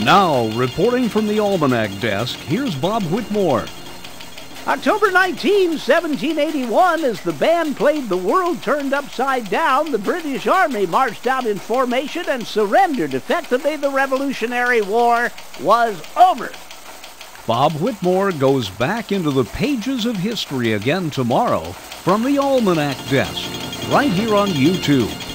Now, reporting from the Almanac desk, here's Bob Whitmore. October 19, 1781, as the band played The World Turned Upside Down, the British Army marched out in formation and surrendered. Effectively, the Revolutionary War was over. Bob Whitmore goes back into the pages of history again tomorrow from the Almanac desk, right here on YouTube.